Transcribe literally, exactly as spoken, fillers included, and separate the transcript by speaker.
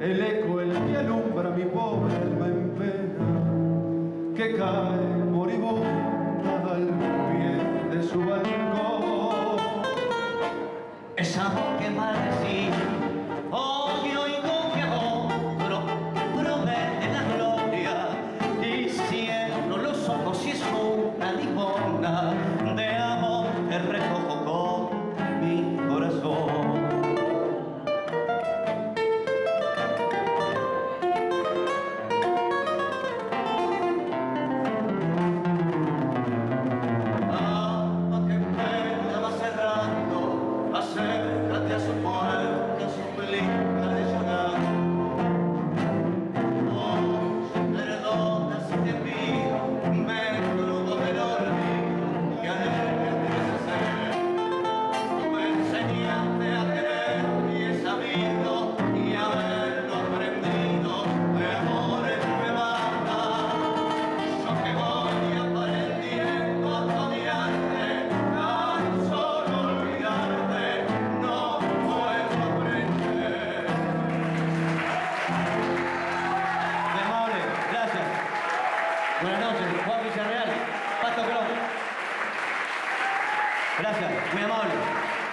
Speaker 1: el eco, el que alumbra mi pobre alma en pena, que cae moribunda al pie de su balcón.
Speaker 2: Esa voz que maldecía, hoy oigo que otro promete la gloria, y cierro los ojos y es una limosna de amor que recojo con mi corazón. Acércate a su puerta, suplica de llorar. Oh, perdona si te pido, me crudo del olvido que alegre te hacer. Tú me enseñaste a querer y he sabido y haberlo aprendido de amores me mata. Yo que voy aprendiendo a odiarte, tan solo olvidarte. Buenas noches, Juan Villarreal, Pato Crón. Gracias, muy amable.